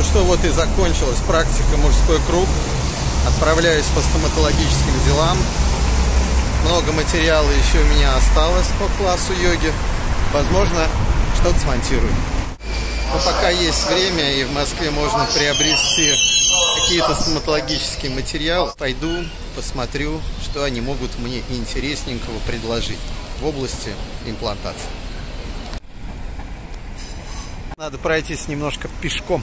что, вот и закончилась практика «Мужской круг». Отправляюсь по стоматологическим делам. Много материала еще у меня осталось по классу йоги. Возможно, что-то смонтирую. Но пока есть время и в Москве можно приобрести какие-то стоматологические материалы, пойду посмотрю, что они могут мне интересненького предложить в области имплантации. Надо пройтись немножко пешком.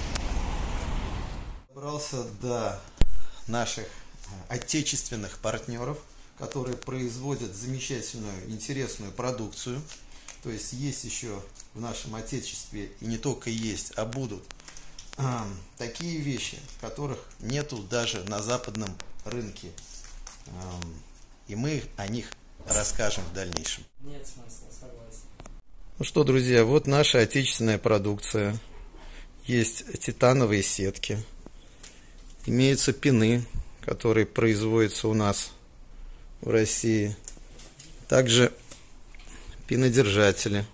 Добрался до наших отечественных партнеров, которые производят замечательную, интересную продукцию. То есть есть еще в нашем отечестве, и не только есть, а будут такие вещи, которых нету даже на западном рынке. И мы о них расскажем в дальнейшем. Нет смысла, согласен. Ну что, друзья, вот наша отечественная продукция. Есть титановые сетки. Имеются пины, которые производятся у нас в России. Также пинодержатели.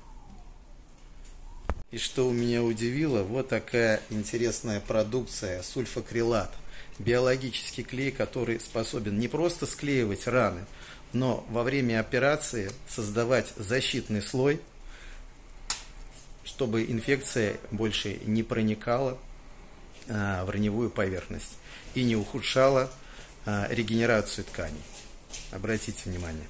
И что меня удивило, вот такая интересная продукция, сульфакрилат. Биологический клей, который способен не просто склеивать раны, но во время операции создавать защитный слой, чтобы инфекция больше не проникала в раневую поверхность и не ухудшала регенерацию тканей. Обратите внимание.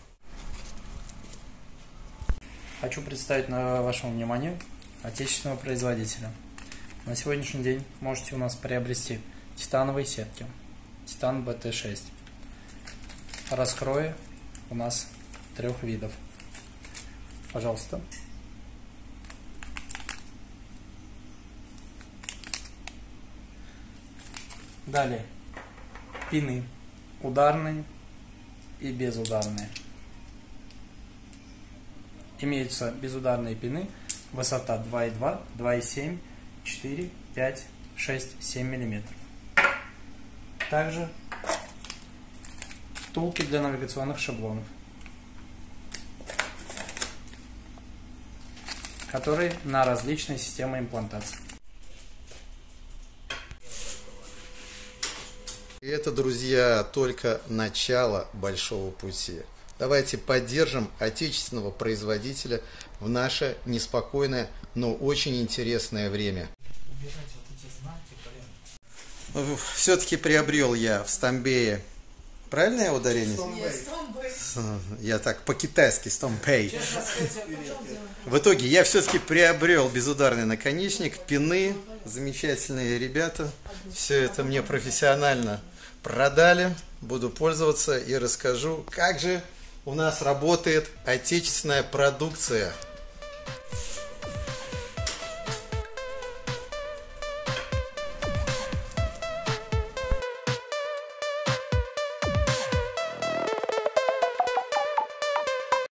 Хочу представить на вашему вниманию отечественного производителя. На сегодняшний день можете у нас приобрести титановые сетки. Титан БТ6. Раскрои у нас 3 видов. Пожалуйста. Далее. Пины. Ударные и безударные. Имеются безударные пины. Высота 2,2, 2,7, 4, 5, 6, 7 мм. Также втулки для навигационных шаблонов, которые на различные системы имплантации. И это, друзья, только начало большого пути. Давайте поддержим отечественного производителя в наше неспокойное, но очень интересное время. Все-таки приобрел я в Стомбее. Правильное ударение? Я так по-китайски Стомбей. В итоге я все-таки приобрел безударный наконечник, пины. Замечательные ребята. Все это мне профессионально продали. Буду пользоваться и расскажу, как же у нас работает отечественная продукция.